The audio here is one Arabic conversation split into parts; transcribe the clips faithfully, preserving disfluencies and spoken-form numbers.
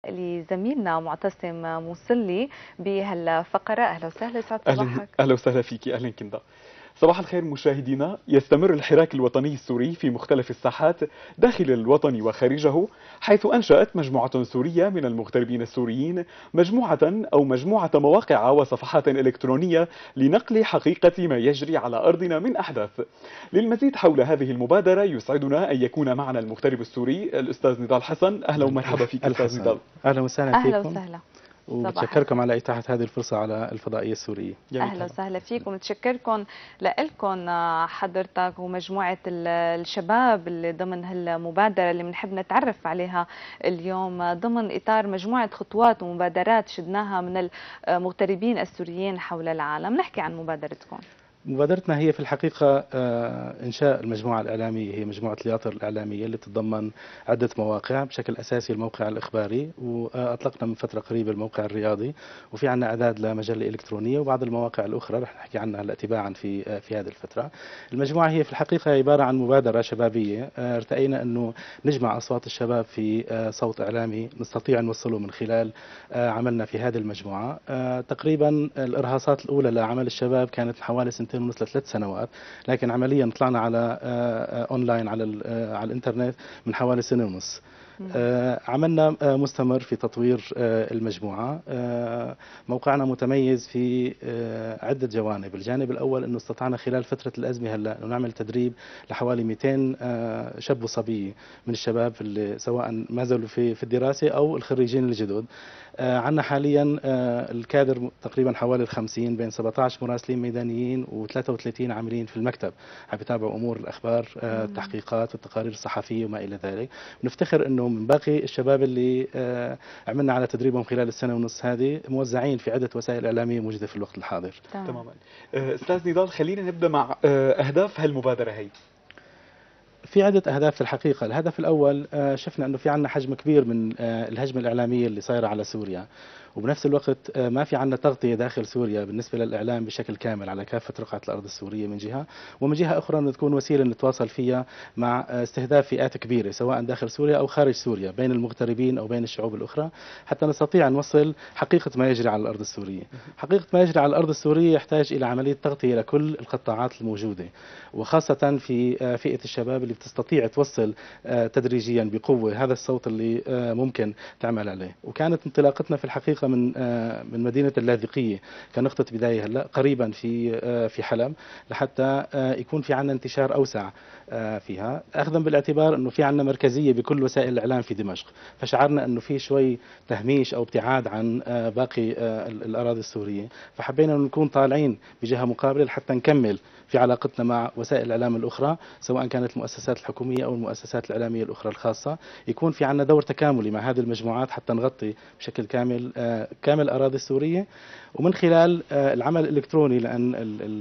لزميلنا معتصم موصلي بهالفقرة. أهلا وسهلا، يسعد أهلا صباحك. أهلا وسهلا فيكي. أهلا كندا. صباح الخير مشاهدينا. يستمر الحراك الوطني السوري في مختلف الساحات داخل الوطن وخارجه، حيث أنشأت مجموعة سورية من المغتربين السوريين مجموعة أو مجموعة مواقع وصفحات إلكترونية لنقل حقيقة ما يجري على أرضنا من أحداث. للمزيد حول هذه المبادرة يسعدنا أن يكون معنا المغترب السوري الأستاذ نضال حسن. أهلا ومرحبا فيك أستاذ نضال. أهلا وسهلا أهلا فيكم. وسهلا. وبتشكركم على إتاحة هذه الفرصة على الفضائية السورية. أهلا وسهلا فيكم. نتشكركم لكم حضرتك ومجموعة الشباب اللي ضمن هالمبادرة اللي بنحب نتعرف عليها اليوم ضمن إطار مجموعة خطوات ومبادرات شدناها من المغتربين السوريين حول العالم. نحكي عن مبادرتكم. مبادرتنا هي في الحقيقة إنشاء المجموعة الإعلامية، هي مجموعة الياطر الإعلامية اللي تتضمن عدة مواقع، بشكل أساسي الموقع الإخباري، وأطلقنا من فترة قريبة الموقع الرياضي، وفي عنا إعداد لمجلة إلكترونية وبعض المواقع الأخرى رح نحكي عنها هلا تباعا في في هذه الفترة. المجموعة هي في الحقيقة عبارة عن مبادرة شبابية، ارتأينا أنه نجمع أصوات الشباب في صوت إعلامي نستطيع أن نوصله من خلال عملنا في هذه المجموعة. تقريبا الإرهاصات الأولى لعمل الشباب كانت حوالي سنتين ونص لثلاث سنوات، لكن عمليا طلعنا على اونلاين على على الانترنت من حوالي سنه ونص. عملنا مستمر في تطوير المجموعة. موقعنا متميز في عدة جوانب. الجانب الأول أنه استطعنا خلال فترة الأزمة هلا أنه نعمل تدريب لحوالي مئتين شاب وصبية من الشباب اللي سواء ما زالوا في في الدراسة أو الخريجين الجدد. عندنا حاليا الكادر تقريبا حوالي الخمسين، بين سبعة عشر مراسلين ميدانيين وثلاثة وثلاثين عاملين في المكتب عم بيتابعوا أمور الأخبار، التحقيقات والتقارير الصحفية وما إلى ذلك. نفتخر أنه من باقي الشباب اللي عملنا على تدريبهم خلال السنة ونص هذه موزعين في عدة وسائل إعلامية موجودة في الوقت الحاضر. تماما. أستاذ نضال، خلينا نبدأ مع أهداف هالمبادرة هي. في عدة أهداف في الحقيقة. الهدف الأول شفنا أنه في عنا حجم كبير من الهجمة الإعلامية اللي صايرة على سوريا، وبنفس الوقت ما في عنا تغطية داخل سوريا بالنسبة للإعلام بشكل كامل على كافة رقعة الأرض السورية من جهة، ومن جهة أخرى أنه تكون وسيلة نتواصل فيها مع استهداف فئات كبيرة سواء داخل سوريا أو خارج سوريا، بين المغتربين أو بين الشعوب الأخرى، حتى نستطيع أن نوصل حقيقة ما يجري على الأرض السورية. حقيقة ما يجري على الأرض السورية يحتاج إلى عملية تغطية لكل القطاعات الموجودة، وخاصة في فئة الشباب اللي بتستطيع توصل تدريجيا بقوة هذا الصوت اللي ممكن تعمل عليه. وكانت انطلاقتنا في الحقيقة من من مدينة اللاذقية كنقطة بداية هلا قريبا في في حلب، لحتى يكون في عنا انتشار أوسع فيها، أخذا بالاعتبار أنه في عنا مركزية بكل وسائل الإعلام في دمشق، فشعرنا أنه في شوي تهميش أو ابتعاد عن باقي الأراضي السورية، فحبينا أن نكون طالعين بجهة مقابلة لحتى نكمل في علاقتنا مع وسائل الإعلام الأخرى سواء كانت المؤسسات الحكومية أو المؤسسات الإعلامية الأخرى الخاصة، يكون في عنا دور تكاملي مع هذه المجموعات حتى نغطي بشكل كامل كامل الأراضي السورية. ومن خلال العمل الإلكتروني، لأن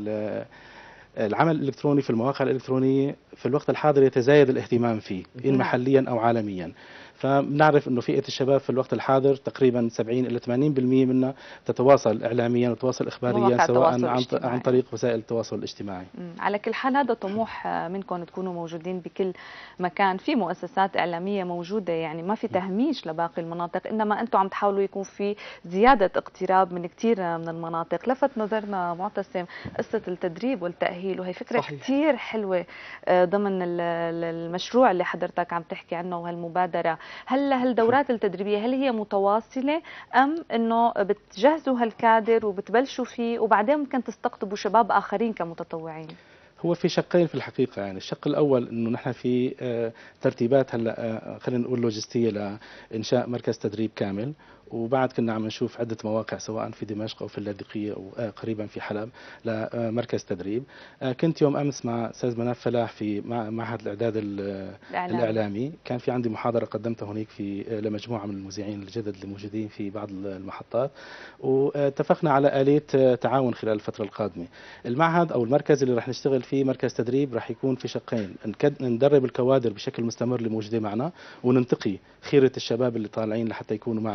العمل الإلكتروني في المواقع الإلكترونية في الوقت الحاضر يتزايد الاهتمام فيه إن محليا أو عالميا. فبنعرف انه فئه الشباب في الوقت الحاضر تقريبا سبعين الى ثمانين بالمئة منها تتواصل اعلاميا وتتواصل اخباريا سواء عن عن طريق وسائل التواصل الاجتماعي. على كل حال هذا طموح منكم تكونوا موجودين بكل مكان، في مؤسسات اعلاميه موجوده، يعني ما في تهميش لباقي المناطق، انما انتم عم تحاولوا يكون في زياده اقتراب من كثير من المناطق. لفت نظرنا معتصم قصه التدريب والتاهيل، وهي فكره كثير حلوه ضمن المشروع اللي حضرتك عم تحكي عنه وهالمبادره. هل هالدورات التدريبية هل هي متواصلة أم أنه بتجهزوا هالكادر وبتبلشوا فيه وبعدين ممكن تستقطبوا شباب آخرين كمتطوعين؟ هو في شقين في الحقيقة. يعني الشق الأول أنه نحن في ترتيبات هلا خلينا نقول لوجستية لإنشاء مركز تدريب كامل، وبعد كنا عم نشوف عدة مواقع سواء في دمشق أو في اللاذقية أو قريبا في حلب لمركز تدريب. كنت يوم أمس مع أستاذ مناف فلاح في معهد الإعداد الإعلامي. الإعلامي كان في عندي محاضرة قدمتها هناك في لمجموعة من المذيعين الجدد اللي موجودين في بعض المحطات، واتفقنا على آلية تعاون خلال الفترة القادمة. المعهد أو المركز اللي رح نشتغل فيه مركز تدريب رح يكون في شقين، ندرب الكوادر بشكل مستمر اللي موجودة معنا، وننتقي خيرة الشباب اللي طالعين لحتى يكونوا معنا ضمن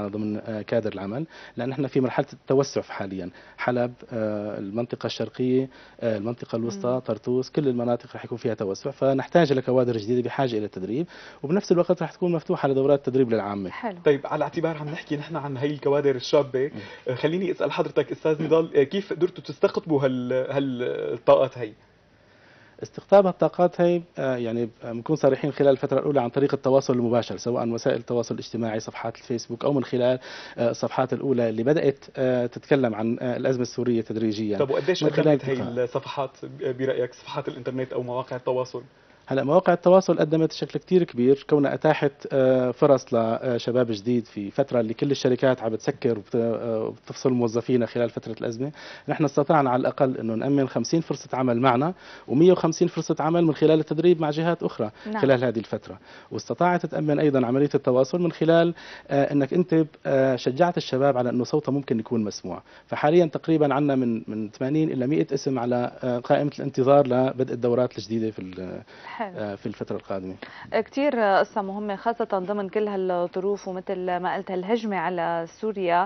كادر العمل، لأن احنا في مرحلة التوسع حاليا. حلب، المنطقة الشرقية، المنطقة الوسطى، طرطوس، كل المناطق رح يكون فيها توسع، فنحتاج لكوادر جديدة بحاجة إلى التدريب، وبنفس الوقت رح تكون مفتوحة لدورات تدريب للعامة. حلو. طيب على اعتبار عم نحكي نحن عن هي الكوادر الشابة، خليني أسأل حضرتك أستاذ نضال، كيف قدرتوا تستقطبوا هال هالطاقات هي؟ استقطاب الطاقات هي يعني بنكون صريحين خلال الفترة الأولى عن طريق التواصل المباشر، سواء وسائل التواصل الاجتماعي، صفحات الفيسبوك، أو من خلال الصفحات الأولى اللي بدأت تتكلم عن الأزمة السورية تدريجيا. طب وقديش من خلال قدمت هي الصفحات برأيك، صفحات الإنترنت أو مواقع التواصل؟ هلا مواقع التواصل قدمت بشكل كتير كبير، كونها اتاحت فرص لشباب جديد في فتره اللي كل الشركات عم بتسكر وبتفصل موظفينا خلال فتره الازمه. نحن استطعنا على الاقل انه نامن خمسين فرصه عمل معنا ومئة وخمسين فرصه عمل من خلال التدريب مع جهات اخرى. نعم. خلال هذه الفتره، واستطاعت تامن ايضا عمليه التواصل من خلال انك انت شجعت الشباب على انه صوته ممكن يكون مسموع. فحاليا تقريبا عندنا من من ثمانين الى مئة اسم على قائمه الانتظار لبدء الدورات الجديده في حلو. في الفترة القادمة. كثير قصة مهمة خاصة ضمن كل هالظروف، ومثل ما قلت الهجمة على سوريا.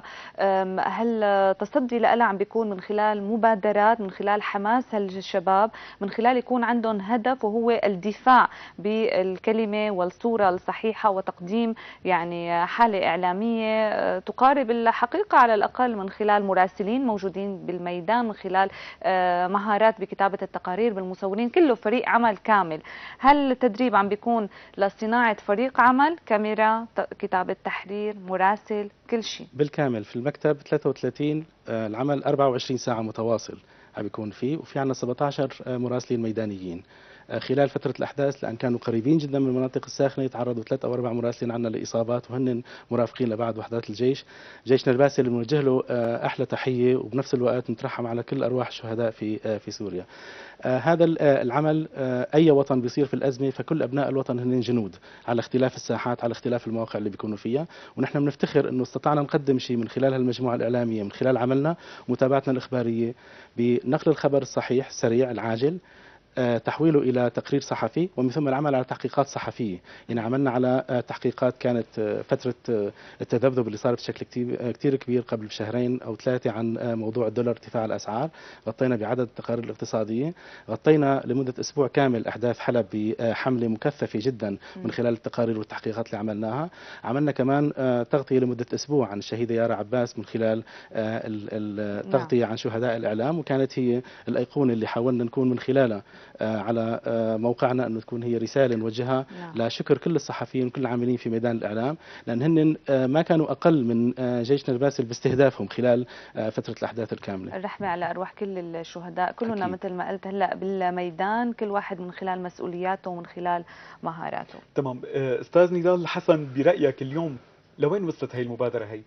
هل تصدي لها عم بيكون من خلال مبادرات، من خلال حماس هالشباب، من خلال يكون عندهم هدف وهو الدفاع بالكلمة والصورة الصحيحة، وتقديم يعني حالة إعلامية تقارب الحقيقة على الأقل، من خلال مراسلين موجودين بالميدان، من خلال مهارات بكتابة التقارير بالمصورين، كله فريق عمل كامل. هل التدريب عم بيكون لصناعة فريق عمل، كاميرا، كتابة تحرير، مراسل، كل شيء بالكامل في المكتب؟ ثلاثة وثلاثين العمل أربعة وعشرين ساعة متواصل عم بيكون فيه، وفي عندنا سبعة عشر مراسلين ميدانيين. خلال فترة الأحداث لأن كانوا قريبين جدا من المناطق الساخنة تعرضوا ثلاث أو أربع مراسلين عنا لإصابات، وهن مرافقين لبعض وحدات الجيش. جيشنا الباسل اللي بنوجه له أحلى تحية، وبنفس الوقت نترحم على كل أرواح الشهداء في في سوريا. آه هذا العمل، آه أي وطن بيصير في الأزمة فكل أبناء الوطن هن جنود، على اختلاف الساحات، على اختلاف المواقع اللي بيكونوا فيها. ونحن بنفتخر أنه استطعنا نقدم شيء من خلال هالمجموعة الإعلامية، من خلال عملنا ومتابعتنا الإخبارية بنقل الخبر الصحيح السريع العاجل، تحويله إلى تقرير صحفي، ومن ثم العمل على تحقيقات صحفية. يعني عملنا على تحقيقات كانت فترة التذبذب اللي صارت بشكل كتير كبير قبل بشهرين أو ثلاثة عن موضوع الدولار، ارتفاع الأسعار. غطينا بعدد التقارير الاقتصادية، غطينا لمدة أسبوع كامل أحداث حلب بحملة مكثفة جدا من خلال التقارير والتحقيقات اللي عملناها. عملنا كمان تغطية لمدة أسبوع عن الشهيدة يارا عباس من خلال التغطية عن شهداء الإعلام، وكانت هي الأيقونة اللي حاولنا نكون من خلالها على موقعنا أنه تكون هي رسالة نوجهها لشكر كل الصحفيين وكل العاملين في ميدان الإعلام، لأن هن ما كانوا أقل من جيشنا الباسل باستهدافهم خلال فترة الأحداث الكاملة. الرحمة على أرواح كل الشهداء، كلنا أكيد. مثل ما قلت هلأ بالميدان، كل واحد من خلال مسؤولياته ومن خلال مهاراته. تمام. أستاذ نضال حسن، برأيك اليوم لوين وصلت هي المبادرة هي؟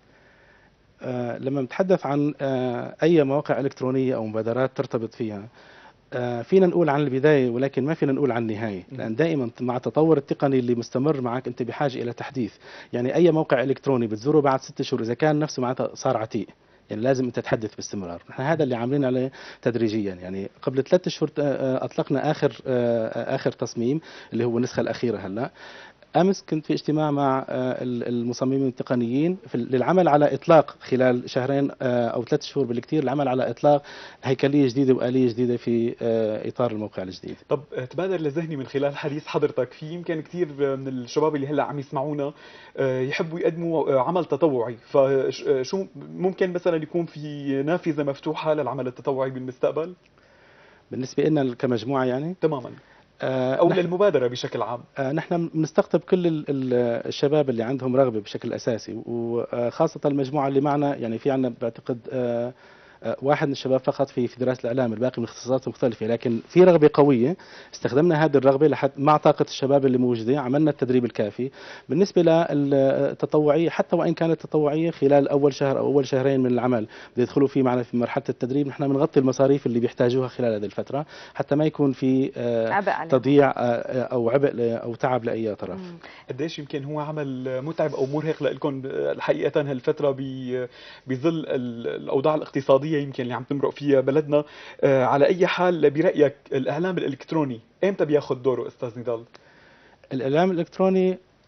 آه لما نتحدث عن آه أي مواقع إلكترونية أو مبادرات ترتبط فيها، فينا نقول عن البداية ولكن ما فينا نقول عن النهاية، لأن دائما مع التطور التقني اللي مستمر معك أنت بحاجة إلى تحديث. يعني أي موقع إلكتروني بتزوره بعد ست شهور إذا كان نفسه معناتها صار عتيق، يعني لازم أنت تحدث باستمرار. نحن هذا اللي عاملين عليه تدريجيا. يعني قبل ثلاثة شهور أطلقنا آخر آخر تصميم اللي هو النسخة الأخيرة. هلا أمس كنت في اجتماع مع المصممين التقنيين للعمل على إطلاق خلال شهرين أو ثلاث شهور بالكثير، العمل على إطلاق هيكلية جديدة وآلية جديدة في إطار الموقع الجديد. طب تبادر لذهني من خلال حديث حضرتك، في يمكن كثير من الشباب اللي هلا عم يسمعونا يحبوا يقدموا عمل تطوعي، فشو ممكن مثلا يكون في نافذة مفتوحة للعمل التطوعي بالمستقبل؟ بالنسبة لنا كمجموعة يعني؟ تماما. أو للمبادرة بشكل عام. نحن بنستقطب كل الشباب اللي عندهم رغبة بشكل أساسي، وخاصة المجموعة اللي معنا. يعني في عنا بعتقد واحد من الشباب فقط في في دراسة الإعلام، الباقي من اختصاصات مختلفة، لكن في رغبة قوية. استخدمنا هذه الرغبة لحد مع طاقة الشباب اللي موجودين، عملنا التدريب الكافي. بالنسبة للتطوعية، حتى وإن كانت تطوعية خلال أول شهر أو أول شهرين من العمل بيدخلوا فيه معنا في مرحلة التدريب، نحن بنغطي المصاريف اللي بيحتاجوها خلال هذه الفترة حتى ما يكون في تضييع أو عبء أو تعب لأي طرف. قديش يمكن هو عمل متعب أو مرهق لكم الحقيقة هالفترة بظل الأوضاع الاقتصادية يمكن اللي عم تمرق فيها بلدنا. آه على أي حال برأيك الإعلام الإلكتروني إمتى بياخذ دوره أستاذ نضال؟ الإعلام الإلكتروني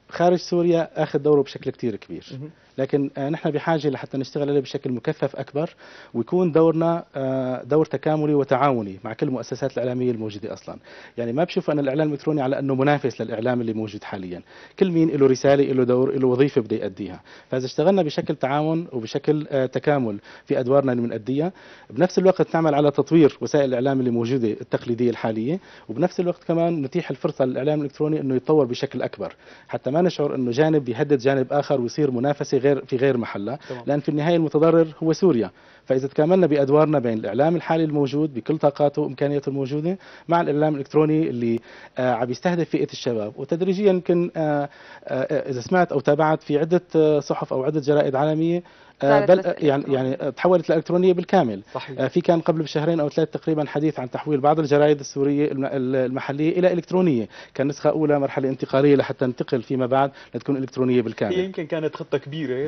خارج سوريا اخذ دوره بشكل كتير كبير، لكن نحن بحاجه لحتى نشتغل عليه بشكل مكثف اكبر، ويكون دورنا دور تكاملي وتعاوني مع كل المؤسسات الاعلاميه الموجوده اصلا. يعني ما بشوف انا الاعلام الالكتروني على انه منافس للاعلام اللي موجود حاليا، كل مين له رساله، له دور، له وظيفه بده يؤديها. فاذا اشتغلنا بشكل تعاون وبشكل تكامل في ادوارنا اللي بنأديها، بنفس الوقت نعمل على تطوير وسائل الاعلام اللي موجوده التقليديه الحاليه، وبنفس الوقت كمان نتيح الفرصه للاعلام الالكتروني انه يتطور بشكل اكبر، حتى ما نشعر انه جانب بيهدد جانب اخر ويصير منافسه غير في غير محلها، لان في النهايه المتضرر هو سوريا. فاذا تكاملنا بادوارنا بين الاعلام الحالي الموجود بكل طاقاته وامكانياته الموجوده مع الاعلام الالكتروني اللي آه عم يستهدف فئه الشباب، وتدريجيا يمكن آه آه اذا سمعت او تابعت في عده آه صحف او عده جرائد عالميه بل يعني يعني تحولت الالكترونيه بالكامل. صحيح. في كان قبل بشهرين او ثلاث تقريبا حديث عن تحويل بعض الجرائد السوريه المحليه الى الكترونيه، كان نسخه اولى مرحله انتقاليه لحتى ننتقل فيما بعد لتكون الكترونيه بالكامل. هي يمكن كانت خطه كبيره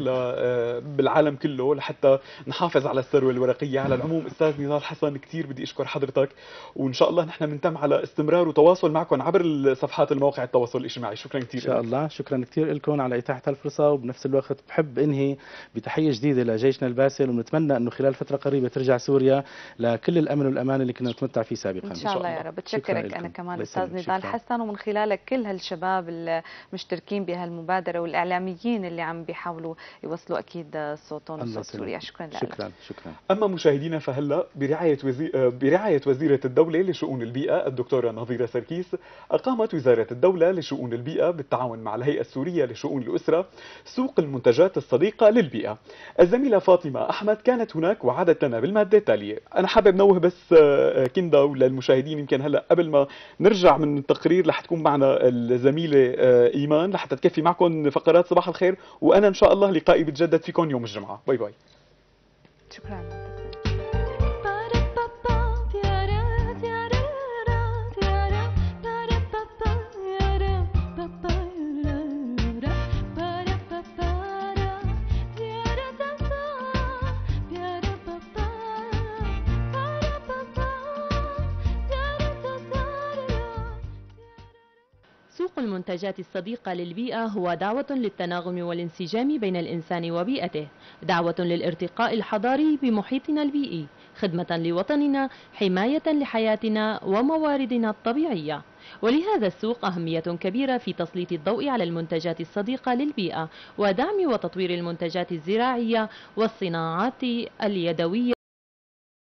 بالعالم كله لحتى نحافظ على الثروه الورقيه. على العموم استاذ نضال حسن، كثير بدي اشكر حضرتك، وان شاء الله نحن بنتم على استمرار وتواصل معكم عبر صفحات المواقع التواصل الاجتماعي. شكرا كثير ان شاء الله. شكرا كثير لكم على اتاحه الفرصه، وبنفس الوقت بحب انهي بتحيه جديده لجيشنا الباسل، ونتمنى انه خلال فتره قريبه ترجع سوريا لكل الامن والامان اللي كنا نتمتع فيه سابقا. ان شاء الله يا رب. بتشكرك انا كمان استاذ نضال حسن، ومن خلالك كل هالشباب المشتركين بهالمبادره والاعلاميين اللي عم بيحاولوا يوصلوا اكيد صوتهم وصوت سوريا. شكرا لك. شكرا شكرا. اما مشاهدينا، فهلا برعايه وزير برعايه وزيره الدوله لشؤون البيئه الدكتوره نظيره سركيس، اقامت وزاره الدوله لشؤون البيئه بالتعاون مع الهيئه السوريه لشؤون الاسره سوق المنتجات الصديقه للبيئه. الزميله فاطمه احمد كانت هناك وعدت لنا بالماده التاليه. انا حابب نوه بس كندا وللمشاهدين، يمكن هلا قبل ما نرجع من التقرير رح تكون معنا الزميله ايمان لحتى تكفي معكم فقرات صباح الخير، وانا ان شاء الله لقائي بيتجدد فيكم يوم الجمعه. باي باي. شكرا. سوق المنتجات الصديقة للبيئة هو دعوة للتناغم والانسجام بين الإنسان وبيئته، دعوة للارتقاء الحضاري بمحيطنا البيئي، خدمة لوطننا، حماية لحياتنا ومواردنا الطبيعية. ولهذا السوق أهمية كبيرة في تسليط الضوء على المنتجات الصديقة للبيئة ودعم وتطوير المنتجات الزراعية والصناعات اليدوية